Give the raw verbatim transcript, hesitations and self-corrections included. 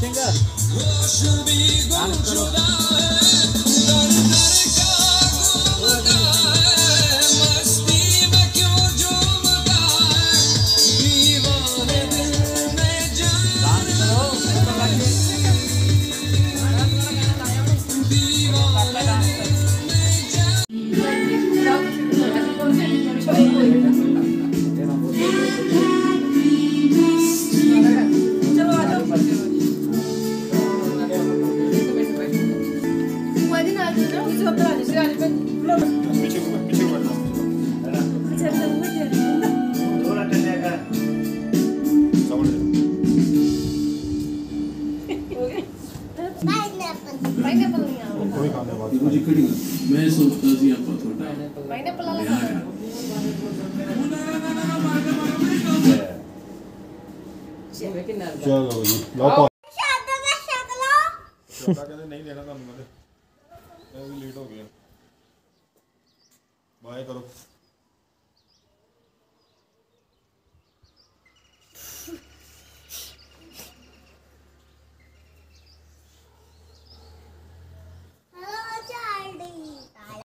मैं सोचता सी आपा थोड़ा पाइनएप्पल वाला चलो जी लो शादा में शकलो छोटा कहते नहीं लेना ਤੁਹਾਨੂੰ ਕਹਿੰਦੇ ਮੈਂ ਵੀ ਲੇਟ ਹੋ ਗਿਆ ਬਾਏ ਕਰੋ।